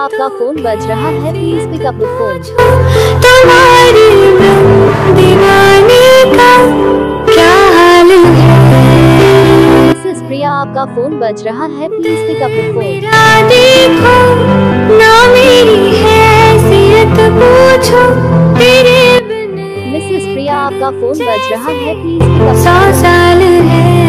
आपका फोन बज रहा है, please pick up the phone. तुम्हारी दीवाने का क्या हाल है? मिसेस प्रिया, आपका फोन बज रहा है, please pick up the phone. मेरा देखो ना, मेरी हैसियत पूछो, तेरे बिन मिसेस प्रिया, आपका फोन बज रहा है, please pick up the 100 phone. साल है।